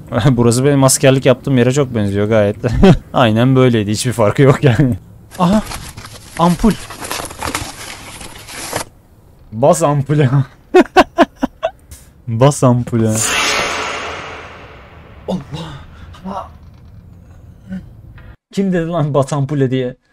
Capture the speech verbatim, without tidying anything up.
Burası benim askerlik yaptığım yere çok benziyor gayet de. Aynen böyleydi. Hiçbir farkı yok yani. Aha. Ampul. Bas ampule. Bas ampule. Allah. Kim dedi lan bas ampule diye?